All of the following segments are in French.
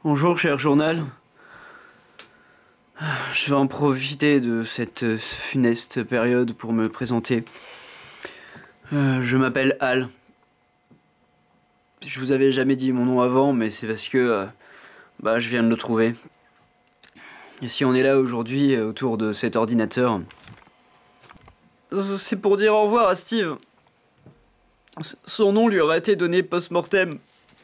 Bonjour, cher journal. Je vais en profiter de cette funeste période pour me présenter. Je m'appelle Al. Je vous avais jamais dit mon nom avant, mais c'est parce que je viens de le trouver. Et si on est là aujourd'hui autour de cet ordinateur, c'est pour dire au revoir à Steve. Son nom lui aurait été donné post-mortem.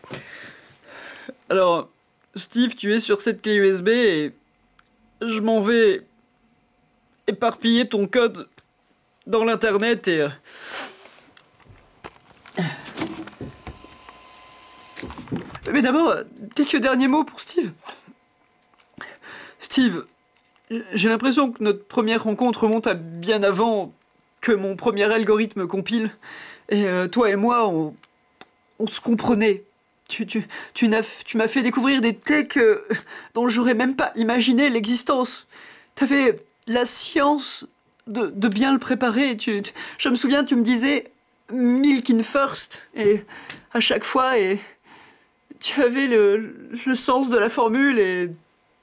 Alors, Steve, tu es sur cette clé USB et je m'en vais éparpiller ton code dans l'internet et... Mais d'abord, quelques derniers mots pour Steve. Steve, j'ai l'impression que notre première rencontre remonte à bien avant que mon premier algorithme compile. Et toi et moi, on se comprenait. Tu m'as fait découvrir des techs dont j'aurais même pas imaginé l'existence. T'avais la science de bien le préparer. Je me souviens, tu me disais milk in first, et à chaque fois, et tu avais le sens de la formule, et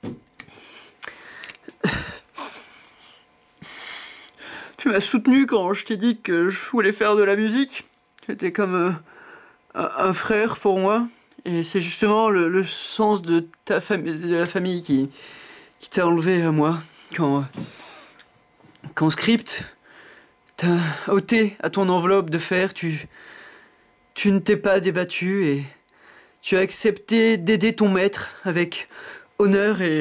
tu m'as soutenu quand je t'ai dit que je voulais faire de la musique. C'était comme un frère pour moi. Et c'est justement le sens de la famille qui t'a enlevé à moi. Quand Script t'a ôté à ton enveloppe de fer, tu ne t'es pas débattu et tu as accepté d'aider ton maître avec honneur, et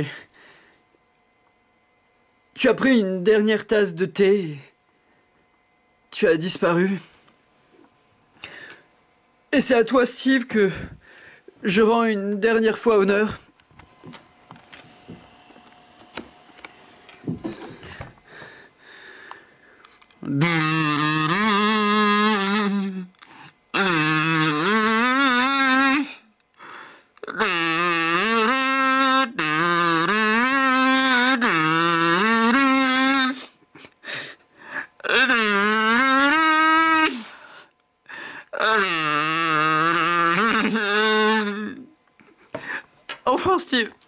tu as pris une dernière tasse de thé et tu as disparu. Et c'est à toi, Steve, que je rends une dernière fois honneur. Au revoir, Steve.